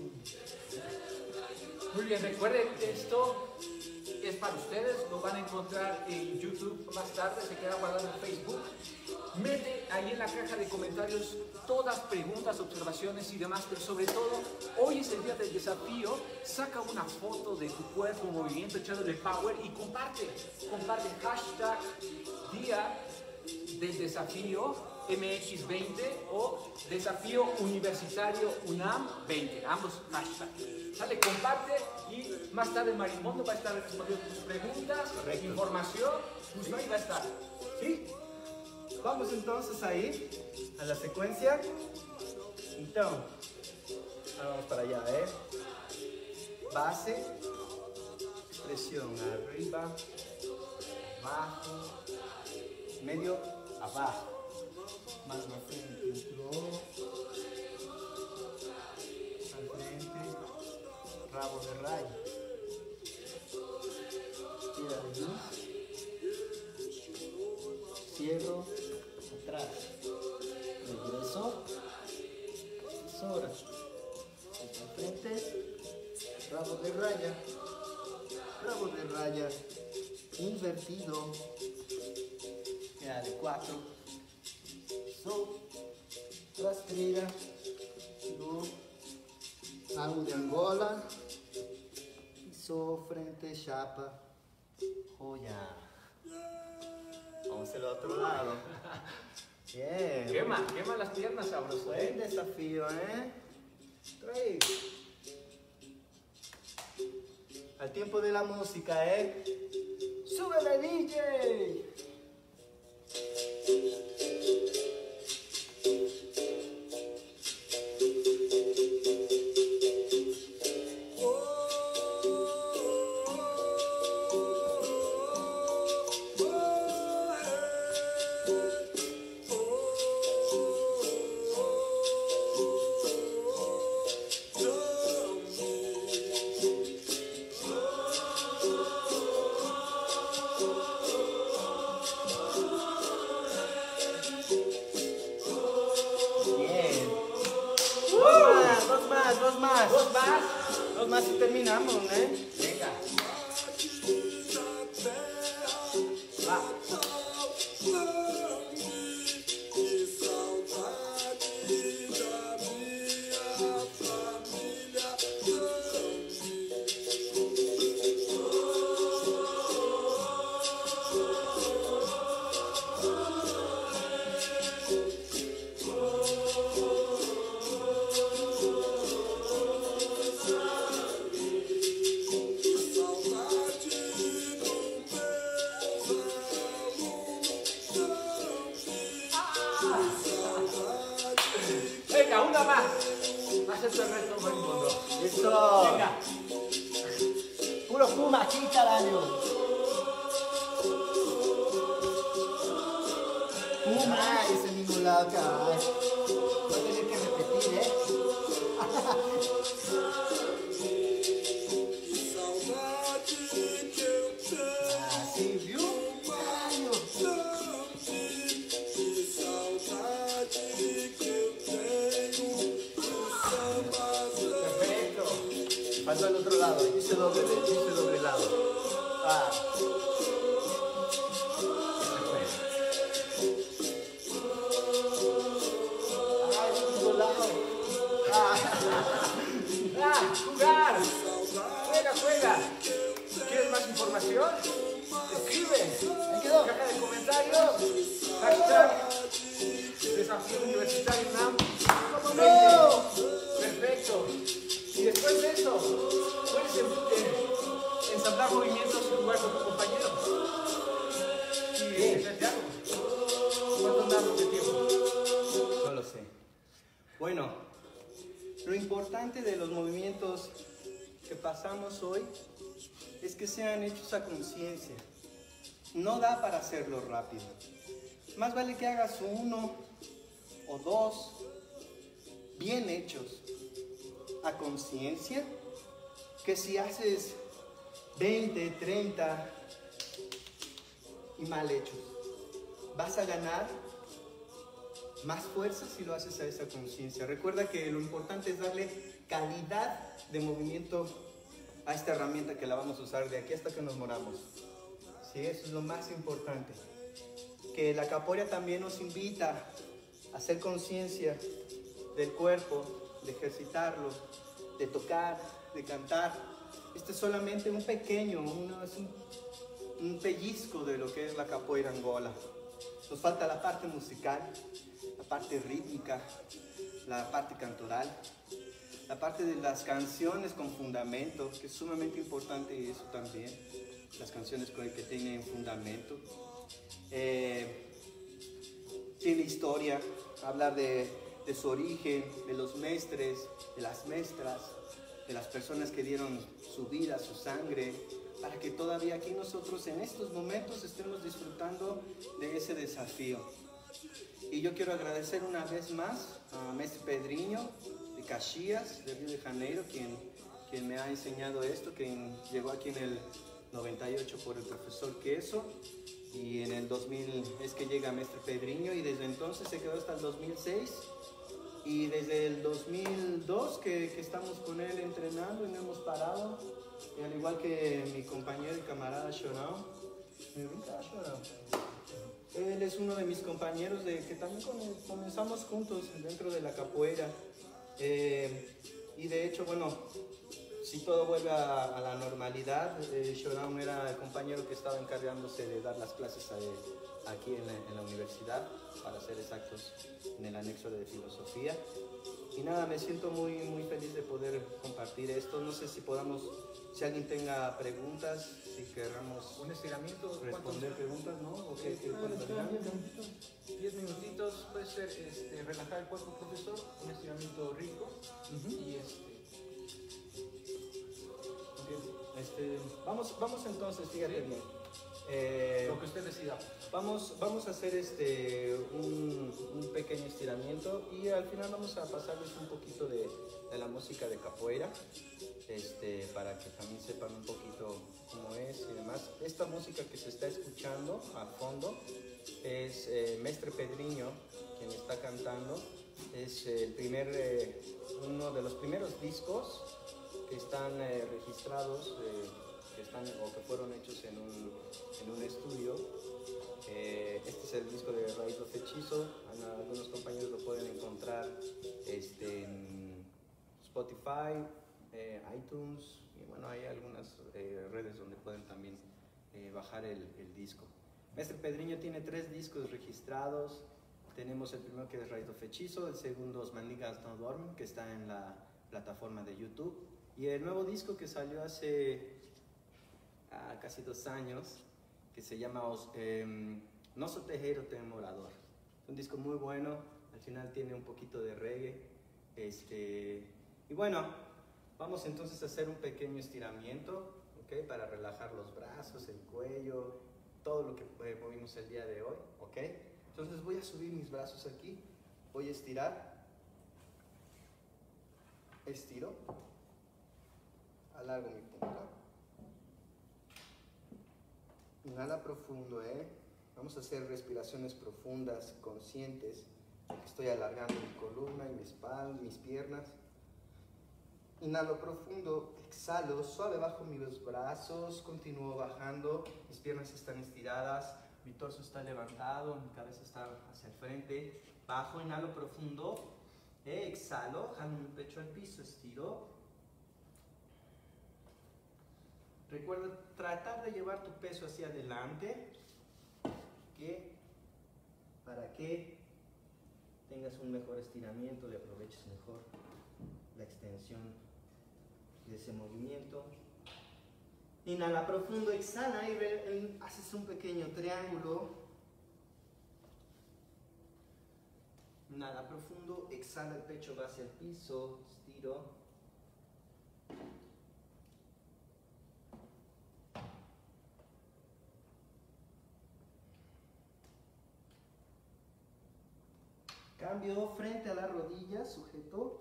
Muy bien, recuerden, esto es para ustedes. Lo van a encontrar en YouTube más tarde. Se queda guardado en Facebook. Mete ahí en la caja de comentarios todas preguntas, observaciones y demás, pero sobre todo, hoy es el día del desafío. Saca una foto de tu cuerpo, movimiento, echándole power y comparte hashtag día del desafío MX20 o desafío universitario UNAM 20, ambos hashtags. Sale, comparte y más tarde Marimbondo va a estar respondiendo tus preguntas, información, justo ahí va a estar. ¿Sí? Vamos entonces ahí a la secuencia. Entonces, ahora vamos para allá, Base, expresión arriba, abajo, medio, abajo. Más al frente, entró, al frente, rabo de raya. Tira de luz. Cierro, atrás, regreso, tesora. rabo de raya, invertido, ya de 4, sol, rastrera, do, rabo de Angola, piso, frente, chapa, joya. Vamos al otro lado. Bien. Quema las piernas, sabroso. Buen desafío, ¿eh? 3. Al tiempo de la música, ¿eh? ¡Súbele, DJ! Dos más y terminamos, ¿eh? Venga. Va. Venga, una más. Haces el resto del mundo. Eso. Venga. Puro Puma aquí, carajo. Puma, ese mismo lado acá. Voy a tener que repetir, ¿eh? Así, ¿viu? Perfecto. Falta al otro lado, dice doble lado. Ah. Ay, otro lado. Jugar. Juega. ¿Quieres más información? Escribe. Ahí quedó. Caja de comentarios. Hashtag Desafío Universitario UNAM. ¡Cómo no! Perfecto. Y después de eso, puedes ensamblar movimientos y jugar con tu compañero. Y hacer diálogo. ¿Cuánto damos de tiempo? No lo sé. Bueno, lo importante de los movimientos que pasamos hoy es que sean hechos a conciencia. No da para hacerlo rápido. Más vale que hagas 1 o 2 bien hechos a conciencia, que si haces 20, 30 y mal hechos. Vas a ganar más fuerza si lo haces a esa conciencia. Recuerda que lo importante es darle calidad de movimiento a esta herramienta que la vamos a usar de aquí hasta que nos moramos. Sí, eso es lo más importante. Que la capoeira también nos invita a hacer conciencia del cuerpo, de ejercitarlo, de tocar, de cantar. Este es solamente un pequeño, un pellizco de lo que es la capoeira Angola. Nos falta la parte musical, la parte rítmica, la parte cantoral, la parte de las canciones con fundamento, que es sumamente importante eso también, las canciones que tienen fundamento. Tiene historia, hablar de su origen, de los mestres, de las mestras, de las personas que dieron su vida, su sangre, para que todavía aquí nosotros en estos momentos estemos disfrutando de ese desafío. Y yo quiero agradecer una vez más a Mestre Pedrinho de Caxias, de Río de Janeiro, quien me ha enseñado esto, quien llegó aquí en el 98 por el profesor Queso, y en el 2000 es que llega Mestre Pedrinho, y desde entonces se quedó hasta el 2006, Y desde el 2002 que estamos con él entrenando y no hemos parado. Y al igual que mi compañero y camarada Shorao. Él es uno de mis compañeros que también comenzamos juntos dentro de la capoeira. Y de hecho, bueno, si todo vuelve a la normalidad, Shorao era el compañero que estaba encargándose de dar las clases aquí en la universidad, para ser exactos, en el anexo de filosofía. Y nada, me siento muy, muy feliz de poder compartir esto. No sé si alguien tenga preguntas, si queramos Un estiramiento. responder preguntas, ¿no? ¿O qué, cuál es la 10 dinámica? minutitos. 10 minutitos, puede ser relajar el cuerpo, profesor, un estiramiento rico. Y Vamos entonces, fíjate bien. lo que usted decida. Vamos a hacer un pequeño estiramiento y al final vamos a pasarles un poquito de la música de capoeira, para que también sepan un poquito cómo es y demás. Esta música que se está escuchando al fondo es Mestre Pedrinho quien está cantando. Es uno de los primeros discos que están registrados, que fueron hechos en un estudio. Este es el disco de Raíz do Fechizo. Algunos compañeros lo pueden encontrar en Spotify, iTunes, y bueno, hay algunas redes donde pueden también bajar el disco. Mestre Pedrinho tiene 3 discos registrados. Tenemos el primero, que es Raíz do Fechizo, el segundo es Mandigas no Dormen, que está en la plataforma de YouTube, y el nuevo disco que salió hace casi 2 años, que se llama Nosso Terreiro Tem Morador. Es un disco muy bueno, al final tiene un poquito de reggae. Y bueno, vamos entonces a hacer un pequeño estiramiento, ¿okay? Para relajar los brazos, el cuello, todo lo que movimos el día de hoy, ¿ok? Entonces voy a subir mis brazos aquí, voy a estirar, estiro, alargo mi punta. Inhala profundo, Vamos a hacer respiraciones profundas, conscientes, de que estoy alargando mi columna y mi espalda, mis piernas. Inhalo profundo, exhalo, suave bajo mis brazos, continúo bajando, mis piernas están estiradas, mi torso está levantado, mi cabeza está hacia el frente. Bajo, inhalo profundo, exhalo, jalo mi pecho al piso, estiro. Recuerda tratar de llevar tu peso hacia adelante, para que tengas un mejor estiramiento y aproveches mejor la extensión de ese movimiento. Inhala profundo, exhala y haces un pequeño triángulo. Inhala profundo, exhala, el pecho va hacia el piso, estiro. Cambio frente a la rodilla, sujeto.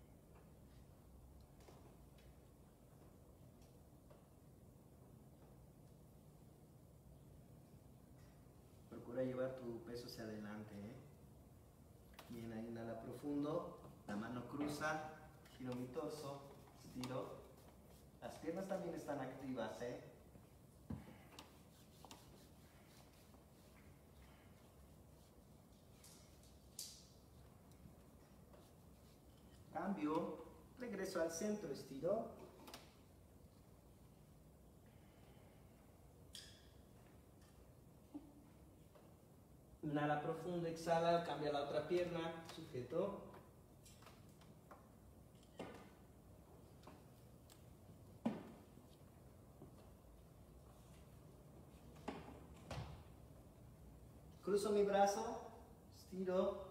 Procura llevar tu peso hacia adelante. Bien, ahí inhala profundo, la mano cruza, giro mi torso, estiro. Las piernas también están activas. Cambio, regreso al centro, estiro. Inhala profundo, exhala, cambia la otra pierna, sujeto. Cruzo mi brazo, estiro.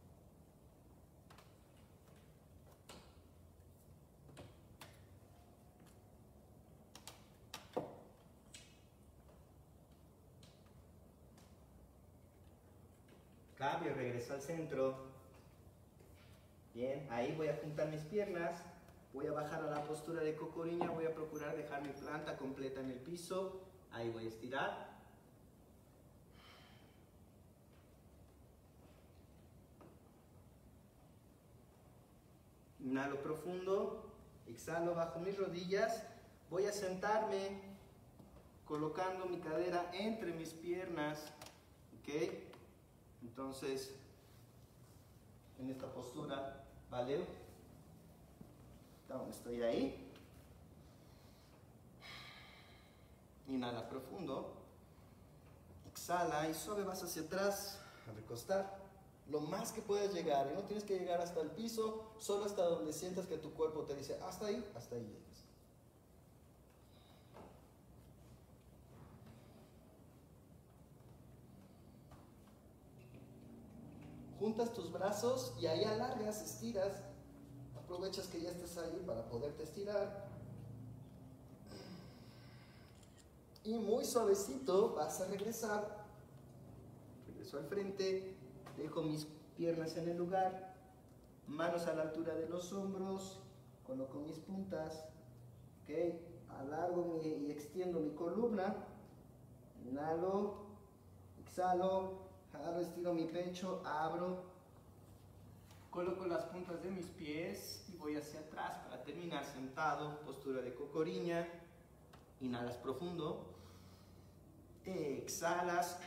Cambio, regreso al centro. Bien, ahí voy a juntar mis piernas, voy a bajar a la postura de cocoriña, voy a procurar dejar mi planta completa en el piso. Ahí voy a estirar. Inhalo profundo, exhalo bajo mis rodillas. Voy a sentarme colocando mi cadera entre mis piernas, ¿ok? Entonces, en esta postura, ¿vale? Estoy ahí. Inhala profundo, exhala y suave vas hacia atrás, a recostar lo más que puedas llegar. Y no tienes que llegar hasta el piso, solo hasta donde sientas que tu cuerpo te dice hasta ahí llegas. Juntas tus brazos y ahí alargas, estiras. Aprovechas que ya estés ahí para poderte estirar. Y muy suavecito vas a regresar. Regreso al frente. Dejo mis piernas en el lugar. Manos a la altura de los hombros. Coloco mis puntas. ¿Ok? Alargo y extiendo mi columna. Inhalo. Exhalo. Jalo, estiro mi pecho. Abro. Coloco las puntas de mis pies y voy hacia atrás para terminar sentado, postura de cocoriña. Inhalas profundo, exhalas,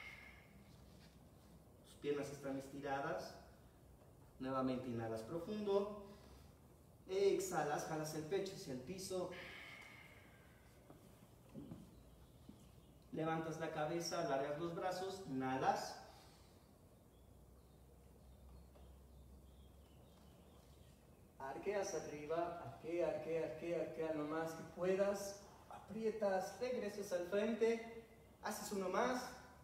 tus piernas están estiradas. Nuevamente inhalas profundo, exhalas, jalas el pecho hacia el piso. Levantas la cabeza, alargas los brazos, inhalas. Arqueas arriba, arquea lo más que puedas, aprietas, regresas al frente, haces uno más.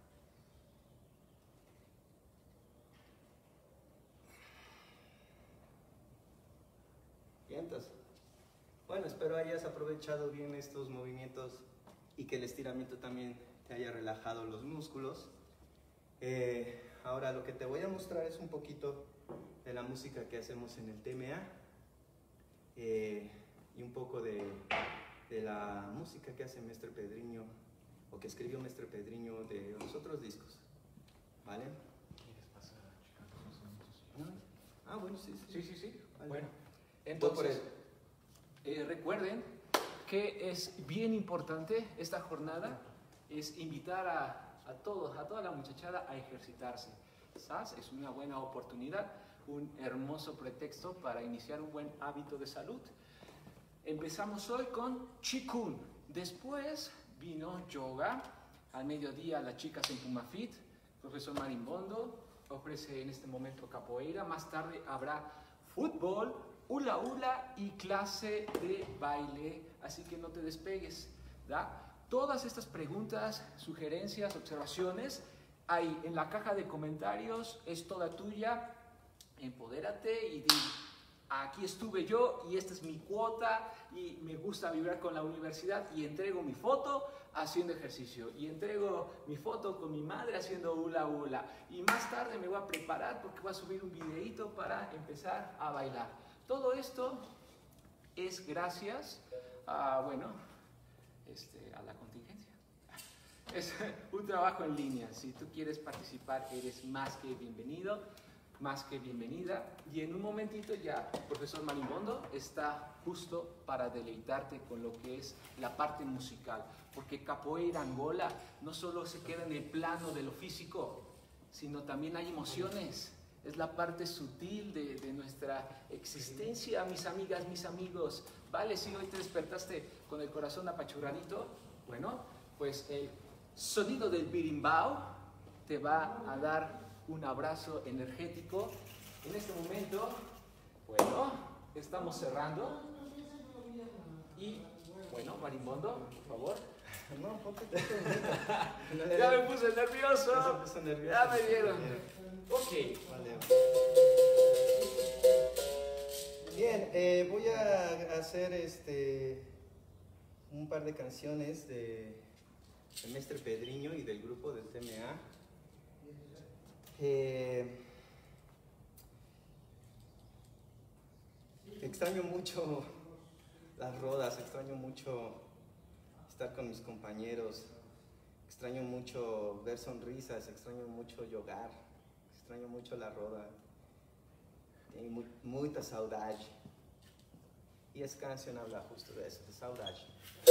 Vientos. Bueno, espero hayas aprovechado bien estos movimientos y que el estiramiento también te haya relajado los músculos. Ahora lo que te voy a mostrar es un poquito de la música que hacemos en el TMA. Y un poco de la música que hace Mestre Pedriño, o que escribió Mestre Pedriño de los otros discos, ¿vale? ¿Quieres pasar a checar los sonidos? ¿No? Ah, bueno, sí. Vale. Bueno, entonces, recuerden que es bien importante esta jornada, es invitar a todos, a toda la muchachada a ejercitarse. ¿Sabes? Es una buena oportunidad, un hermoso pretexto para iniciar un buen hábito de salud. Empezamos hoy con Qigong, después vino yoga, al mediodía las chicas en Puma Fit, profesor Marimbondo ofrece en este momento capoeira, más tarde habrá fútbol, hula hula y clase de baile, así que no te despegues, ¿da? Todas estas preguntas, sugerencias, observaciones, ahí en la caja de comentarios, es toda tuya. Empodérate y di, aquí estuve yo y esta es mi cuota y me gusta vibrar con la universidad y entrego mi foto haciendo ejercicio y entrego mi foto con mi madre haciendo hula hula y más tarde me voy a preparar porque voy a subir un videito para empezar a bailar. Todo esto es gracias a, bueno, a la contingencia. Es un trabajo en línea. Si tú quieres participar, eres más que bienvenido, más que bienvenida. Y en un momentito ya el profesor Marimbondo está justo para deleitarte con lo que es la parte musical. Porque capoeira Angola no solo se queda en el plano de lo físico, sino también hay emociones. Es la parte sutil de nuestra existencia, mis amigas, mis amigos. Vale, si hoy te despertaste con el corazón apachurradito, bueno, pues el sonido del birimbao te va a dar un abrazo energético. En este momento, bueno, estamos cerrando. Y, bueno, Marimbondo, por favor. No, ponte. Ya me puse nervioso. Ya me vieron. Ok. Vale. Bien, voy a hacer un par de canciones de Mestre Pedriño y del grupo del TMA. Extraño mucho las rodas, extraño mucho estar con mis compañeros, extraño mucho ver sonrisas, extraño mucho jogar, extraño mucho la roda. Tenho muita saudade. E essa canção habla justo de eso, de saudade.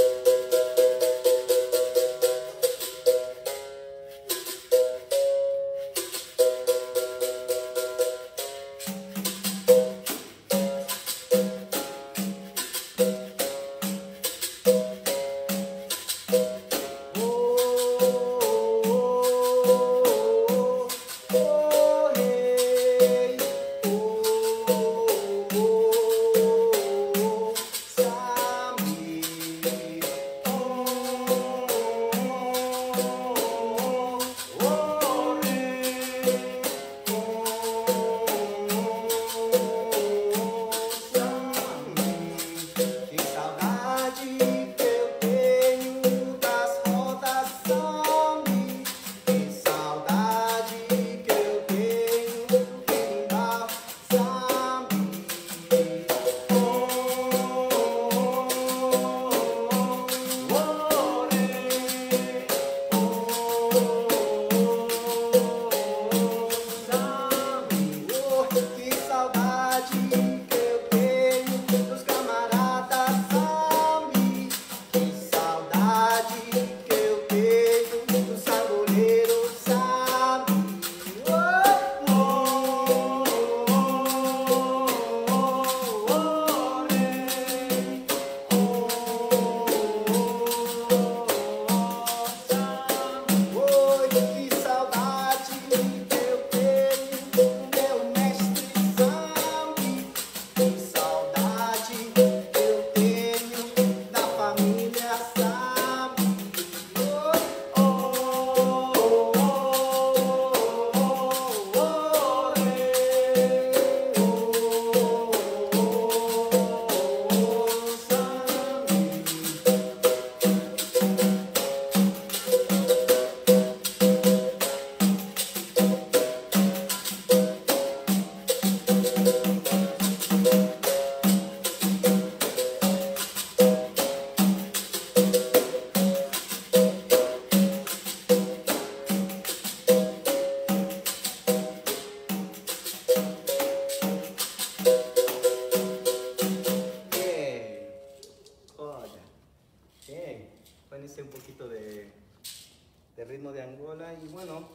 Un poquito de ritmo de Angola y bueno,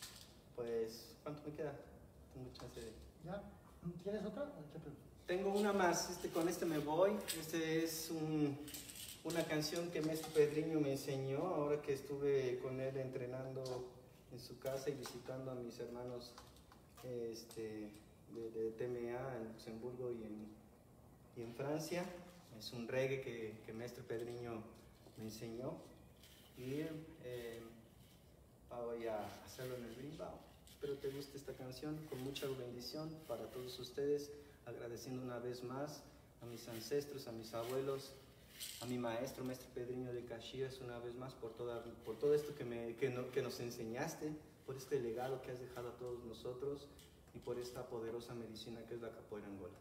pues ¿cuánto me queda? Tengo chance de... ¿Ya? ¿Tienes otra? Tengo una más, con este me voy. Este es una canción que Maestro Pedriño me enseñó ahora que estuve con él entrenando en su casa y visitando a mis hermanos de TMA en Luxemburgo y en Francia. Es un reggae que Maestro Pedriño me enseñó y voy a hacerlo en el Bilbao. Espero te guste esta canción, con mucha bendición para todos ustedes, agradeciendo una vez más a mis ancestros, a mis abuelos, a mi maestro Pedriño de Caxias, una vez más por todo esto que nos enseñaste, por este legado que has dejado a todos nosotros y por esta poderosa medicina que es la capoeira Angola.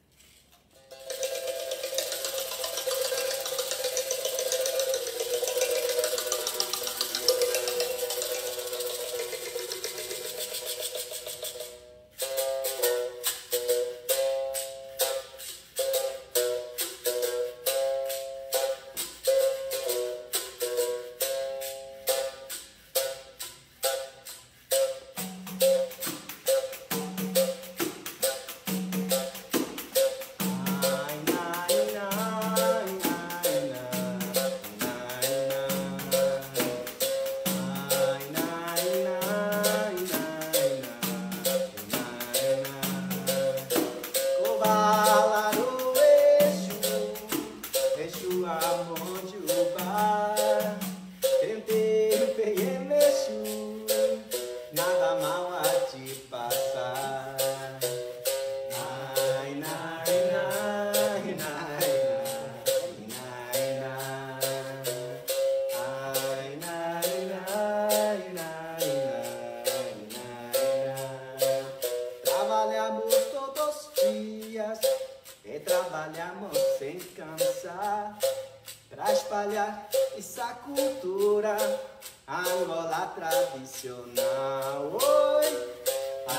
Trabalhamos sem cansar pra espalhar essa cultura Angola tradicional. Oi!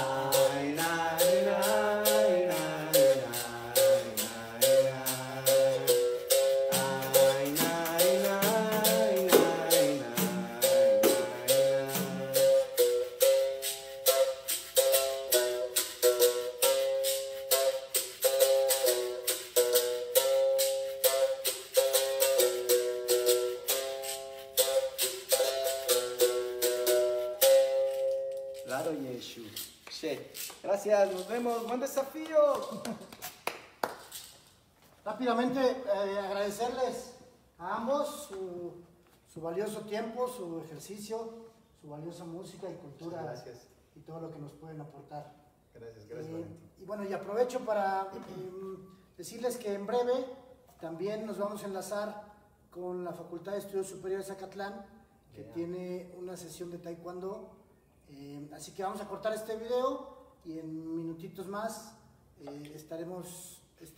Ai, nai, nai, nai, nai, nai, nai. Yeshu. Gracias, nos vemos. Buen desafío. Rápidamente agradecerles a ambos su valioso tiempo, su ejercicio, su valiosa música y cultura. Gracias. Y todo lo que nos pueden aportar. Gracias, Valentín. Y bueno, y aprovecho para decirles que en breve también nos vamos a enlazar con la Facultad de Estudios Superiores Zacatlán, que tiene una sesión de taekwondo. Así que vamos a cortar este video y en minutitos más estaremos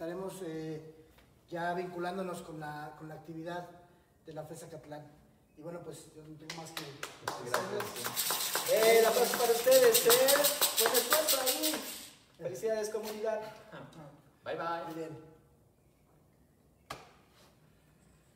ya vinculándonos con la actividad de la FES Zacatlán. Y bueno, pues yo no tengo más que Gracias. La aplauso para ustedes, Buen esfuerzo ahí. Felicidades, comunidad. Bye bye. Muy bien.